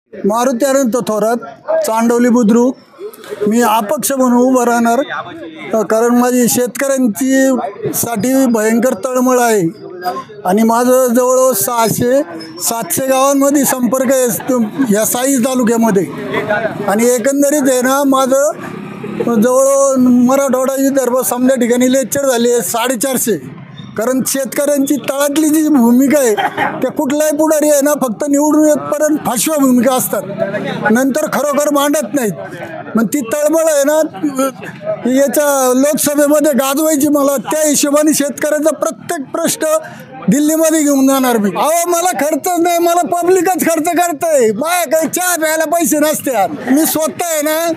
मारुती अनंत थोरात, चांडवली बुद्रुक. मी अपक्ष म्हणून उभं राहणार, कारण माझी शेतकऱ्यांची साठी भयंकर तळमळ आहे आणि माझं जवळजवळ 600-700 गावांमध्ये संपर्क आहे या साईज तालुक्यामध्ये. आणि एकंदरीत आहे ना, माझं जवळ मराठवाडा विदर्भ समजा ठिकाणी लेक्चर झाले 450. कारण शेतकऱ्यांची तळातली जी भूमिका आहे त्या कुठलाही पुढारी आहे ना, फक्त निवडून येतपर्यंत फाशव्या भूमिका असतात, नंतर खरोखर मांडत नाहीत. मग ती तळमळ आहे ना, याच्या लोकसभेमध्ये गाजवायची. मला त्या हिशोबाने शेतकऱ्याचा प्रत्येक प्रश्न दिल्लीमध्ये घेऊन जाणार मी. अहो, मला खर्च नाही, मला पब्लिकच खर्च करतंय. माझ्या काही चहा प्यायला पैसे नसते. मी स्वतः आहे ना,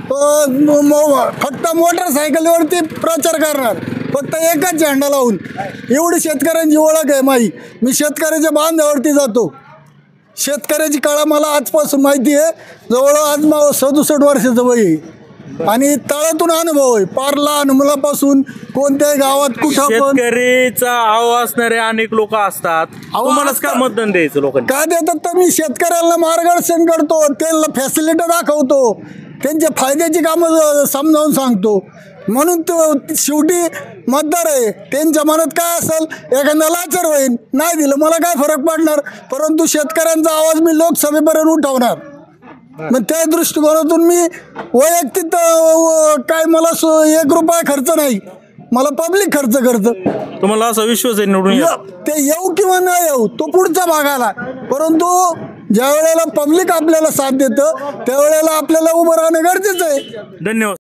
फक्त मोटरसायकलवरती प्रचार करणार, फक्त एकच झेंडा लावून. एवढी शेतकऱ्यांची ओळख आहे माझी. मी शेतकऱ्याच्या बांधावरती जातो. शेतकऱ्याची कळा मला आजपासून माहिती आहे. जवळ आज मला 67 वर्षाचं वय आहे आणि तळातून अनुभव आहे. पार लहान मुलापासून कोणत्याही गावात कुठं शेतकरीचा आवाज असणारे अनेक लोक असतात. तुम्हालाच का मतदान द्यायचं लोकांना? का देतात तर मी शेतकऱ्यांना मार्गदर्शन करतो, त्यांना फॅसिलिटी दाखवतो, त्यांच्या फायद्याची कामं समजावून सांगतो. म्हणून तो शेवटी मतदार आहे. त्यांच्या मनात काय असेल, एखादा लाचार होईल, नाही दिलं मला काय फरक पडणार, परंतु शेतकऱ्यांचा आवाज मी लोकसभेपर्यंत उठवणार. मग त्या दृष्टिकोनातून मी वैयक्तिक काय मला 1 रुपया खर्च नाही, मला पब्लिक खर्च करतं. तुम्हाला असा विश्वास आहे निवडून ते येऊ किंवा नाही येऊ तो पुढचा भाग आला, परंतु ज्या वेळेला पब्लिक आपल्याला साथ देतं त्यावेळेला आपल्याला उभं राहणं गरजेचं आहे. धन्यवाद.